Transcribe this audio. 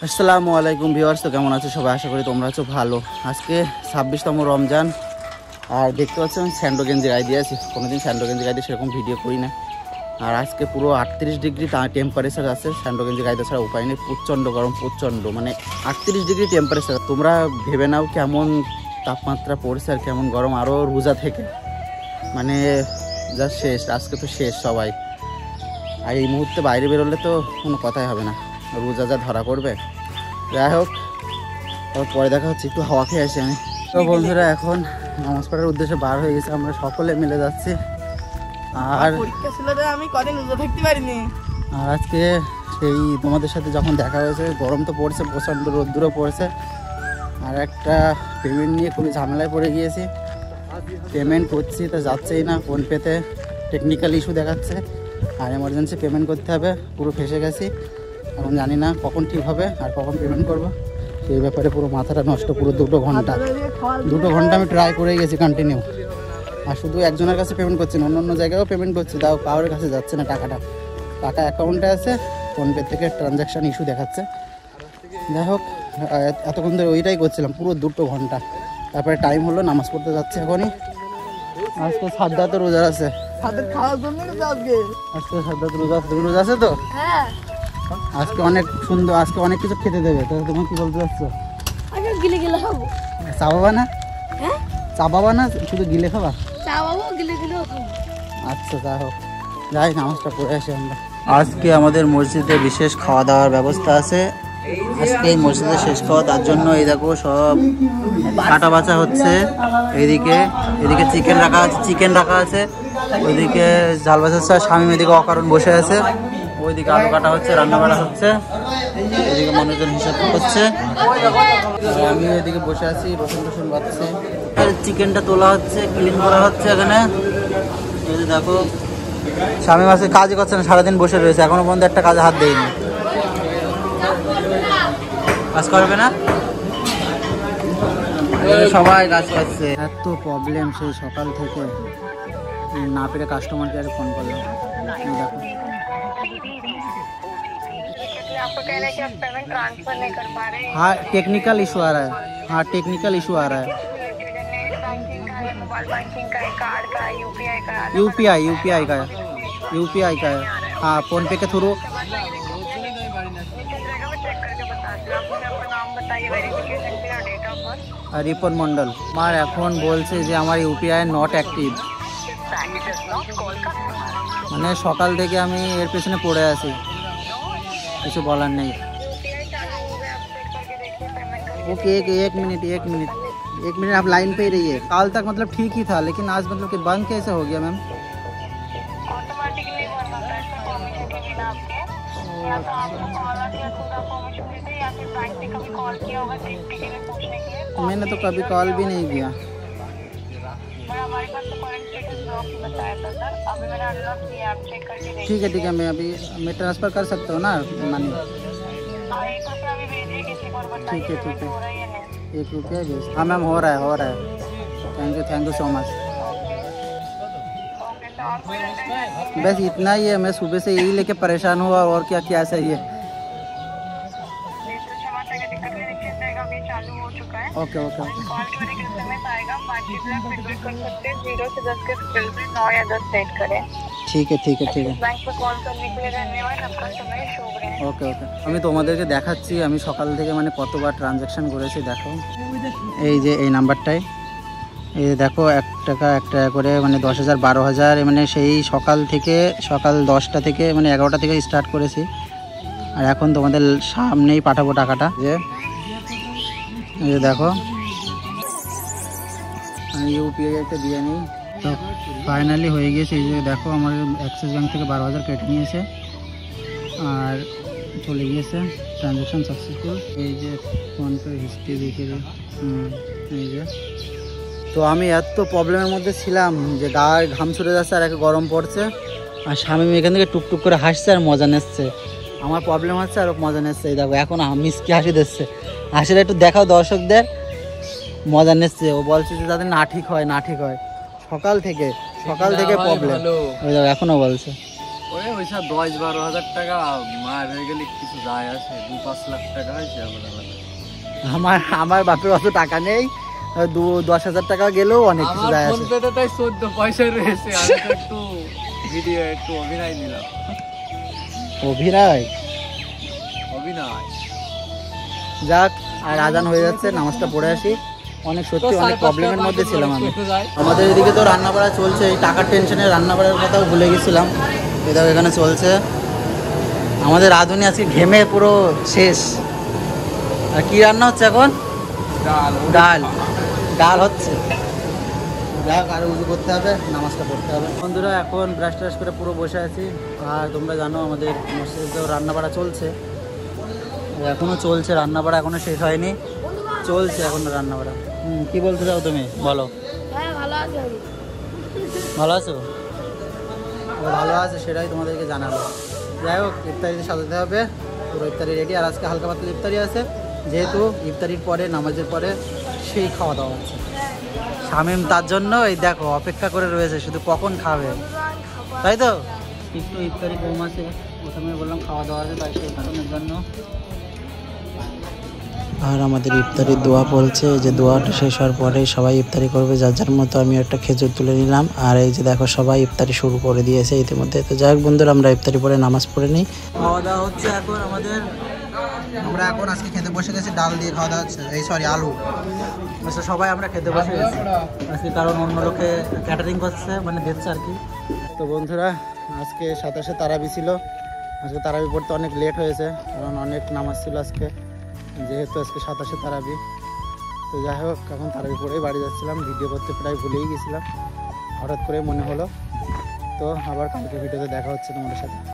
আসসালামু আলাইকুম ভিউয়ার্স, তো কেমন আছো সবাই? আশা করি তোমরা আছো ভালো। আজকে 26তম রমজান, আর দেখতে পাচ্ছ আমি স্যান্ডো গেঞ্জি গায়ে দিয়ে আছি। কোনোদিন স্যান্ডো গেঞ্জি গায়ে দিয়ে সেরকম ভিডিও করি না। আর আজকে পুরো 38 ডিগ্রি টেম্পারেচার আছে। স্যান্ডো গেঞ্জি গায়ে ছাড়া উপায় নেই, প্রচণ্ড গরম, প্রচণ্ড মানে 38 ডিগ্রি টেম্পারেচার। তোমরা ভেবে নাও কেমন তাপমাত্রা পড়ছে আর কেমন গরম। আরও রোজা থেকে মানে যা শেষ, আজকে তো শেষ সবাই। আর এই মুহূর্তে বাইরে বেরোলে তো কোনো কথাই হবে না, রোজা যা ধরা করবে। যাই হোক, পরে দেখা হচ্ছে, একটু হাওয়া খেয়ে আসি আমি। তো বন্ধুরা, এখন নামাজ পড়ার উদ্দেশ্যে বার হয়ে গেছে, আমরা সকলে মিলে যাচ্ছি। আর আমি কদিন রোজা থাকতে পারিনি। আর আজকে সেই তোমাদের সাথে যখন দেখা হয়েছে, গরম তো পড়ছে, প্রচণ্ড রোদ্দুরও পড়ছে। আর একটা পেমেন্ট নিয়ে খুবই ঝামেলায় পড়ে গিয়েছি। পেমেন্ট করছি তা যাচ্ছেই না, ফোনপেতে টেকনিক্যাল ইস্যু দেখাচ্ছে। আর এমার্জেন্সি পেমেন্ট করতে হবে, পুরো ফেসে গেছি। এখন জানি না কখন ঠিক হবে আর কখন পেমেন্ট করবো, সেই ব্যাপারে পুরো মাথাটা নষ্ট। পুরো 2 ঘন্টা আমি ট্রাই করে গেছি কন্টিনিউ। আর শুধু একজনের কাছে পেমেন্ট করছি না, অন্য জায়গায়ও পেমেন্ট করছি, তাও কারোর কাছে যাচ্ছে না। টাকা অ্যাকাউন্টে আছে, ফোনপে থেকে ট্রানজ্যাকশান ইস্যু দেখাচ্ছে। যাই হোক, এতক্ষণ ধরে ওইটাই করছিলাম পুরো 2 ঘন্টা। তারপরে টাইম হলো, নামাজ পড়তে যাচ্ছে এখনই। আজকে সাদ্দাত রোজা আছে, আজকে সাদ্দাত রোজা আছে। তুমি রোজা আছে তো? হ্যাঁ। আজকে অনেক সুন্দর, আজকে অনেক কিছু খেতে দেবে। তাহলে তুমি কি বলতে চাচ্ছ? গিলে গিলে খাবো। চাবাবা না? হ্যাঁ, চাবাবা না, শুধু গিলে খাবা? চাবাবো, গিলে গিলে খাবো। আচ্ছা, যাই হোক, যাই নামাজটা পড়ে আসি আমরা। আজকে আমাদের মসজিদে বিশেষ খাওয়া দাওয়ার ব্যবস্থা আছে। আজকে এই মসজিদে শেষ খাওয়া, তার জন্য এই দেখো সব কাটা বাছা হচ্ছে। এদিকে চিকেন রাখা আছে। ওইদিকে ঝাল বাছা, স্বামী এদিকে অকারণ বসে আছে। ওইদিকে আলু কাটা হচ্ছে, রান্না বাড়া হচ্ছে। এদিকে মনোজন হিসাব করছে, আমি ওইদিকে বসে আছি, রসুন বাড়ছে। চিকেনটা তোলা হচ্ছে, ক্লিন করা হচ্ছে এখানে। দেখো স্বামী মাসে কাজই করছে না, সারাদিন বসে রয়েছে, এখনো পর্যন্ত একটা কাজে হাত দেয়নি। কাজ করবে না, সবাই কাজ করছে। এত প্রবলেম সেই সকাল থেকে, না পেরে কাস্টমার কেয়ারে ফোন করলাম। দেখো हाँ टेक्निकल इशू आ रहा है, हाँ टेक्निकल इशू आ रहा है। यूपीआई का है, हाँ फोन पे के थ्रू। রিপন মন্ডল। আমার এখন বলছে যে আমার ইউপিআই নট অ্যাক্টিভ। মানে সকাল থেকে আমি এর পেছনে পড়ে আছি, কিছু বলার নেই। ओके एक मिनट आप लाइन पे ही रहिए। कल तक मतलब ठीक ही था, लेकिन आज मतलब कि बंद कैसे हो गया मैम? मैंने तो कभी कॉल भी नहीं किया। ठीक है, मैं ट्रांसफ़र कर सकता हूँ ना मनी? ठीक है, 1 रुपया भेज। हाँ मैम, हो रहा है। Thank you so much. बस इतना ही है, मैं सुबह से यही लेके परेशान हुआ, और क्या चाहिए? ओके। ठीक है। ওকে। আমি তোমাদেরকে দেখাচ্ছি আমি সকাল থেকে মানে কতবার ট্রানজ্যাকশান করেছি। দেখো এই যে এই নাম্বারটায়, এই দেখো 1 টাকা করে মানে 10,000 12,000, মানে সেই সকাল 10টা থেকে মানে 11টা থেকে স্টার্ট করেছি। আর এখন তোমাদের সামনেই পাঠাবো টাকাটা। এই যে দেখো, আমি ইউপিআইটা দিয়ে নিই। তো ফাইনালি হয়ে গিয়েছে। এই যে দেখো, আমার অ্যাক্সিস ব্যাঙ্ক থেকে 12,000 কেটে নিয়েছে আর চলে গিয়েছে, ট্রানজ্যাকশান সাকসেসফুল। এই যে ফোনপে হিস্ট্রি দেখে এই যে। তো আমি এত প্রবলেমের মধ্যে ছিলাম যে গায়ে ঘাম ছুটে যাচ্ছে আর একে গরম পড়ছে, আর স্বামী এখান থেকে টুকটুক করে হাসছে আর মজা নিচ্ছে। আমার প্রবলেম হচ্ছে আর মজা নিচ্ছে। এই দেখো এখন মিসকে হাসি দিচ্ছে, হাসিটা একটু দেখাও দর্শকদের। মজা নিচ্ছে, ও বলছে যে যাতে না ঠিক হয়। সকাল থেকে প্রবলেম, ওই দেখো এখনো বলছে। পয়সা 10-12 হাজার টাকা মার হয়ে গেলে কিছু যায় আসে, 2-5 লাখ টাকা হয় সে আমার আলাদা। আমার বাপের অত টাকা নেই, 10,000 টাকা গেলেও অনেক কিছু আমার যায় ফোন আসে। পেতে তাই 14 পয়সা রয়েছে, আমি তো একটু ভিডিও একটু অভিনয় নিলাম। অভিনয় অভিনয় যাক, আর আজান হয়ে যাচ্ছে, নামাজটা পড়ে আসি। অনেক সত্যি অনেক প্রবলেমের মধ্যে ছিলাম আমি। আমাদের এদিকে তো রান্না বাড়া চলছে, এই টাকার টেনশনে রান্না বাড়ার কথাও ভুলে গেছিলাম। এটাও এখানে চলছে। আমাদের রাঁধুনি আজকে ঘেমে পুরো শেষ। আর কি রান্না হচ্ছে এখন? ডাল ডাল হচ্ছে। যাক, আরো উজু করতে হবে, নামাজটা পড়তে হবে। বন্ধুরা এখন ব্রাশ ট্রাশ করে পুরো বসে আছি। আর তোমরা জানো আমাদের মসজিদেও রান্না বাড়া চলছে, এখনো চলছে রান্না বাড়া, এখনো শেষ হয়নি, চলছে এখনো রান্না বাড়া। কি বলতে চাও তুমি, বলো। হ্যাঁ ভালো আছি আমি। ভালো আছো? ভালো আছে সেটাই তোমাদেরকে জানাবো। যাই হোক, ইফতারিতে সাজাতে হবে, পুরো ইফতারি রেডি। আর আজকে হালকা পাতলা ইফতারি আছে, যেহেতু ইফতারির পরে নামাজের পরে সেই খাওয়া দাওয়া আছে। শামীম তার জন্য এই দেখো অপেক্ষা করে রয়েছে, শুধু কখন খাবে, তাই তো? একটু ইফতারি কম আছে, প্রথমে বললাম খাওয়া দাওয়া আছে, তাই সেই কারণের জন্য। আর আমাদের ইফতারির দোয়া বলছে, যে দোয়াটা শেষ হওয়ার পরে সবাই ইফতারি করবে যার যার মতো। আমি একটা খেজুর তুলে নিলাম, আর এই যে দেখো সবাই ইফতারি শুরু করে দিয়েছে ইতিমধ্যে। তো যাই হোক বন্ধুরা, আমরা ইফতারি পরে নামাজ পড়ে নিই। খাওয়া দাওয়া হচ্ছে এখন আমাদের। আমরা এখন আজকে খেতে বসে গেছি, ডাল দিয়ে খাওয়া দাওয়া হচ্ছে, এই সরি আলু। আচ্ছা, সবাই আমরা খেতে বসে গেছি আজকে, কারণ অন্য লোকে ক্যাটারিং করছে, মানে দিচ্ছে আর কি। তো বন্ধুরা, আজকে 27-এ তারাবি ছিল। আজকে তারাবি পড়তে অনেক লেট হয়েছে, কারণ অনেক নামাজ ছিল আজকে, যেহেতু আজকে 27-এ তারাবি। তো যাই হোক, এখন তারাবি পড়েই বাড়ি যাচ্ছিলাম, ভিডিও করতে প্রায় ভুলেই গেছিলাম, হঠাৎ করে মনে হলো। তো আবার কালকে ভিডিওতে দেখা হচ্ছে তোমাদের সাথে।